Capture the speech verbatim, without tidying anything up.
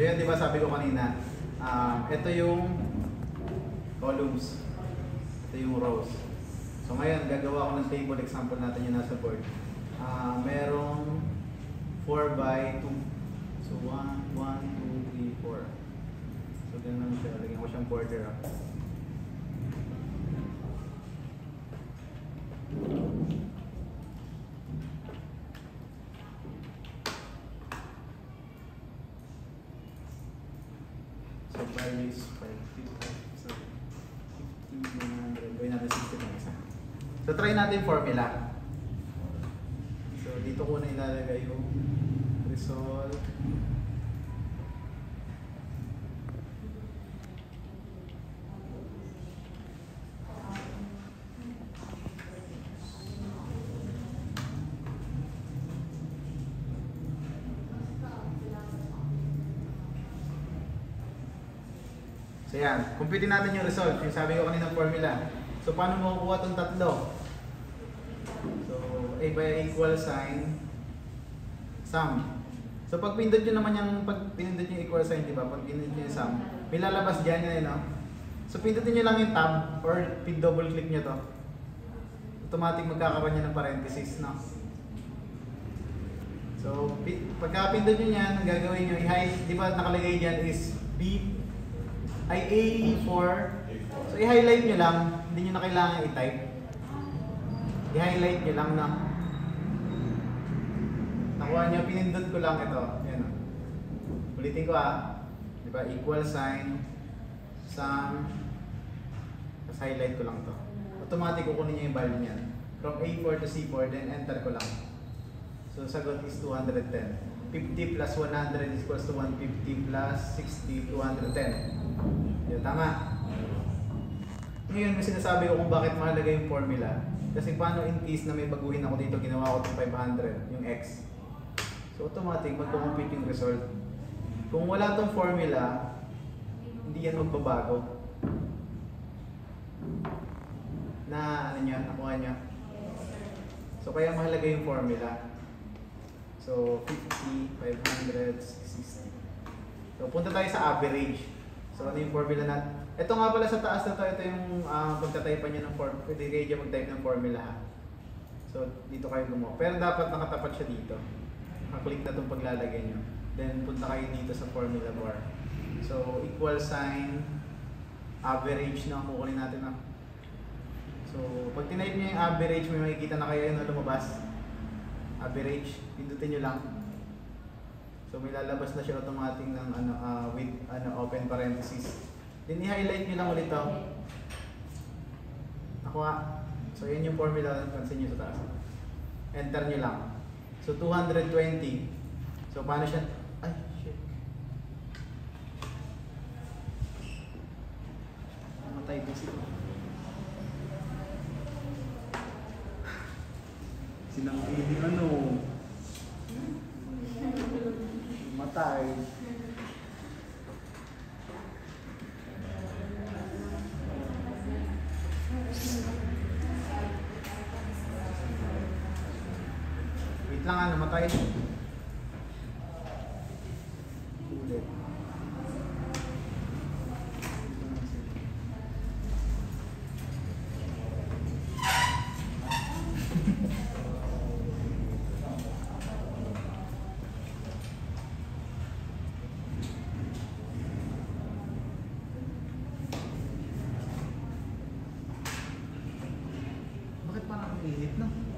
yan, di ba sabi ko kanina, um, ito yung columns, ito yung rows. So ngayon, gagawa ko ng table example natin yung nasa board. Uh, merong four by two. So one, one, two, three, four. So ganun siya, lagyan ko siyang border up. So values five, fifty, one hundred, gawin natin sixty na isa. So try natin formula. So dito ko na ilalagay yung resolve. So yan, computin natin yung result. Yung sabi ko kanina formula. So paano mo makukuha itong tatlo? So A by equal sign sum. So pag pindot nyo naman yung pag pinindot nyo equal sign, di ba? Pag pinindot nyo yung sum, may lalabas dyan yan, no? So pindutin nyo lang yung tab or double click nyo to. Automatic magkakaroon nyo ng parenthesis, no? So pagka pindot nyo yan, ang gagawin nyo, i-hide, di ba nakalagay dyan is B ay A four. So i-highlight nyo lang, hindi nyo na kailangan i-type. I-highlight nyo lang na. Nakuha nyo, pinindot ko lang ito. Ayan. Ulitin ko ah. Diba? Equal sign, sum, tapos highlight ko lang to. Automatic kukunin nyo yung value niyan. From A four to C four, then enter ko lang. So sagot is two hundred ten. fifty plus one hundred is equals to one hundred fifty plus sixty, two hundred ten. Yun, tama. Ngayon, may sinasabi ko kung bakit mahalaga yung formula. Kasi paano in case na may baguhin ako dito, ginawa ko itong five hundred, yung X. So automatic, magkukumpute yung result. Kung wala itong formula, hindi yan magbabago. Na, ano nyo, nakuha nyo? So kaya mahalaga yung formula. So fifty, five hundred, sixty. So punta tayo sa average. So ano yung formula natin? Ito nga pala sa taas na to, ito yung uh, pagtatype nyo ng formula. Pwede kayo dyan mag-type ng formula ha. So dito kayo gumawa. Pero dapat nakatapat siya dito. Nakaklik na itong paglalagay nyo. Then punta kayo dito sa formula bar. So equal sign, average na kukunin natin na. So pag tinype nyo yung average, may makikita na kayo yung lumabas. Average, pindutin nyo lang. So may lalabas na siya automatic ng ano, uh, with ano, open parenthesis. Then i-highlight nyo lang ulit ito. Nakuha. So yan yung formula, pansin nyo sa taas. Enter nyo lang. So two hundred twenty. So paano siya? Ay, shit. Namatay ko siya. Sinangkiling ano. Matay. Wait lang ah, namatay. Ulit. Bakit parang init na?